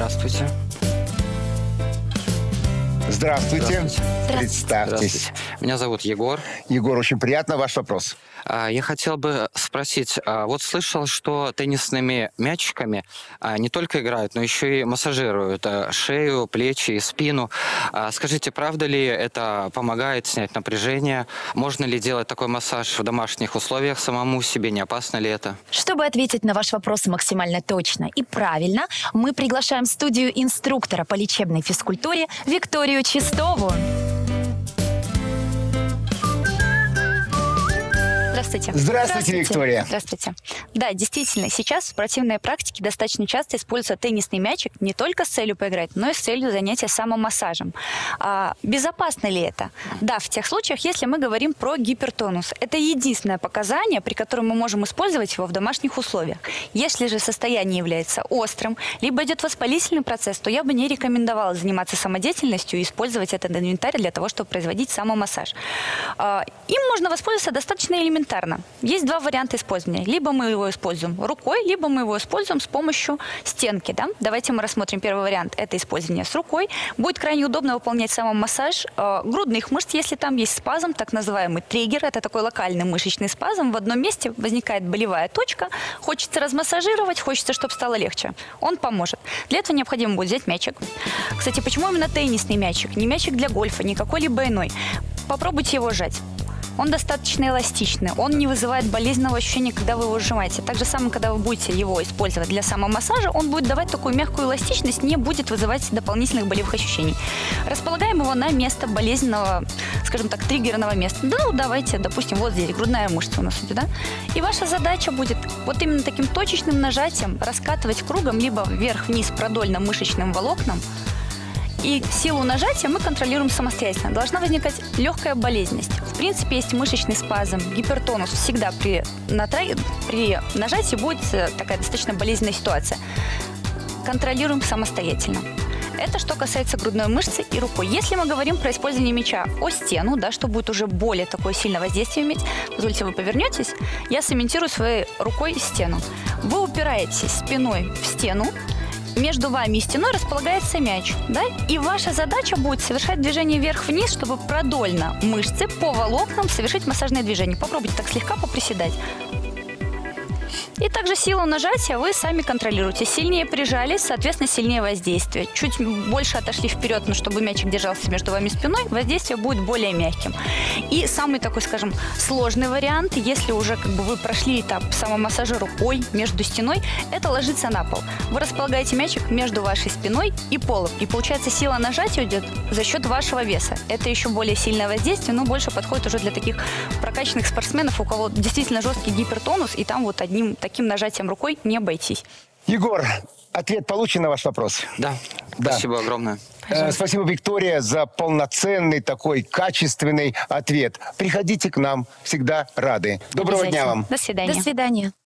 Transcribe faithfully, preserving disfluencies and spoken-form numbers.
Здравствуйте. Здравствуйте. Здравствуйте. Представьтесь. Здравствуйте. Меня зовут Егор. Егор, очень приятно. Ваш вопрос. А, Я хотел бы спросить, а, вот слышал, что теннисными мячиками а, не только играют, но еще и массажируют а, шею, плечи и спину. А, Скажите, правда ли это помогает снять напряжение? Можно ли делать такой массаж в домашних условиях самому себе? Не опасно ли это? Чтобы ответить на ваш вопрос максимально точно и правильно, мы приглашаем в студию инструктора по лечебной физкультуре Викторию Чистову. Здравствуйте. Здравствуйте, Виктория. Здравствуйте. Да, действительно, сейчас в спортивной практике достаточно часто используется теннисный мячик не только с целью поиграть, но и с целью занятия самомассажем. А, безопасно ли это? Да, в тех случаях, если мы говорим про гипертонус. Это единственное показание, при котором мы можем использовать его в домашних условиях. Если же состояние является острым, либо идет воспалительный процесс, то я бы не рекомендовала заниматься самодеятельностью и использовать этот инвентарь для того, чтобы производить самомассаж. А, им можно воспользоваться достаточно элементарно. Есть два варианта использования. Либо мы его используем рукой, либо мы его используем с помощью стенки. Да? Давайте мы рассмотрим первый вариант. Это использование с рукой. Будет крайне удобно выполнять самомассаж э, грудных мышц, если там есть спазм, так называемый триггер. Это такой локальный мышечный спазм. В одном месте возникает болевая точка. Хочется размассажировать, хочется, чтобы стало легче. Он поможет. Для этого необходимо будет взять мячик. Кстати, почему именно теннисный мячик? Не мячик для гольфа, не какой-либо иной. Попробуйте его сжать. Он достаточно эластичный, он не вызывает болезненного ощущения, когда вы его сжимаете. Так же самое, когда вы будете его использовать для самомассажа, он будет давать такую мягкую эластичность, не будет вызывать дополнительных болевых ощущений. Располагаем его на место болезненного, скажем так, триггерного места. Да, ну давайте, допустим, вот здесь грудная мышца у нас идет, да? И ваша задача будет вот именно таким точечным нажатием раскатывать кругом, либо вверх-вниз продольно-мышечным волокном. И силу нажатия мы контролируем самостоятельно. Должна возникать легкая болезненность. В принципе, есть мышечный спазм, гипертонус. Всегда при, натра... при нажатии будет такая достаточно болезненная ситуация. Контролируем самостоятельно. Это что касается грудной мышцы и рукой. Если мы говорим про использование мяча о стену, да, что будет уже более такое сильное воздействие иметь, позвольте, вы повернетесь, я цементирую своей рукой стену. Вы упираетесь спиной в стену, между вами и стеной располагается мяч, да? И ваша задача будет совершать движение вверх-вниз, чтобы продольно мышцы по волокнам совершить массажное движение. Попробуйте так слегка поприседать. И также силу нажатия вы сами контролируете. Сильнее прижались, соответственно, сильнее воздействие. Чуть больше отошли вперед, но чтобы мячик держался между вами спиной, воздействие будет более мягким. И самый такой, скажем, сложный вариант, если уже как бы вы прошли этап самомассажа рукой между стеной, это ложиться на пол. Вы располагаете мячик между вашей спиной и полом. И получается, сила нажатия идет за счет вашего веса. Это еще более сильное воздействие, но больше подходит уже для таких прокачанных спортсменов, у кого действительно жесткий гипертонус, и там вот одним таким нажатием рукой не обойтись. Егор, ответ получен на ваш вопрос? Да. Да. Спасибо огромное. Э, спасибо, Виктория, за полноценный такой качественный ответ. Приходите к нам, всегда рады. Доброго дня вам. До свидания. До свидания.